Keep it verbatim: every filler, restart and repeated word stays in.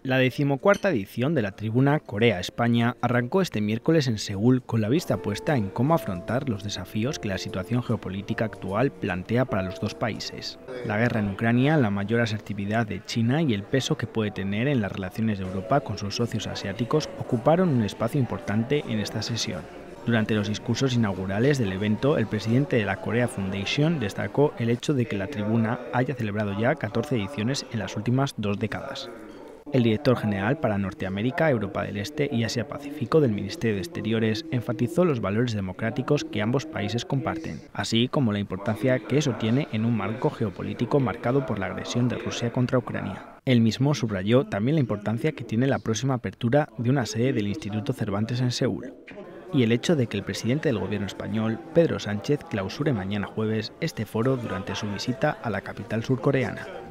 La decimocuarta edición de la tribuna Corea-España arrancó este miércoles en Seúl con la vista puesta en cómo afrontar los desafíos que la situación geopolítica actual plantea para los dos países. La guerra en Ucrania, la mayor asertividad de China y el peso que puede tener en las relaciones de Europa con sus socios asiáticos ocuparon un espacio importante en esta sesión. Durante los discursos inaugurales del evento, el presidente de la Korea Foundation destacó el hecho de que la tribuna haya celebrado ya catorce ediciones en las últimas dos décadas. El director general para Norteamérica, Europa del Este y Asia-Pacífico del Ministerio de Exteriores enfatizó los valores democráticos que ambos países comparten, así como la importancia que eso tiene en un marco geopolítico marcado por la agresión de Rusia contra Ucrania. Él mismo subrayó también la importancia que tiene la próxima apertura de una sede del Instituto Cervantes en Seúl, y el hecho de que el presidente del gobierno español, Pedro Sánchez, clausure mañana jueves este foro durante su visita a la capital surcoreana.